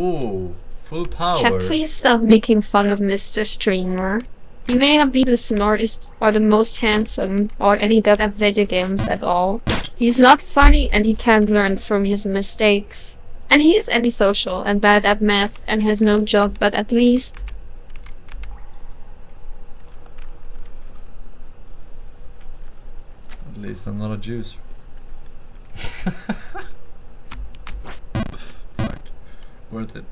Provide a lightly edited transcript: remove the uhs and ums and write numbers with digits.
Ooh, full power. Chat, please stop making fun of Mr. Streamer. He may not be the smartest or the most handsome or any good at video games at all. He's not funny and he can't learn from his mistakes. And he is antisocial and bad at math and has no job, but at least I'm not a juicer. Fuck. Worth it.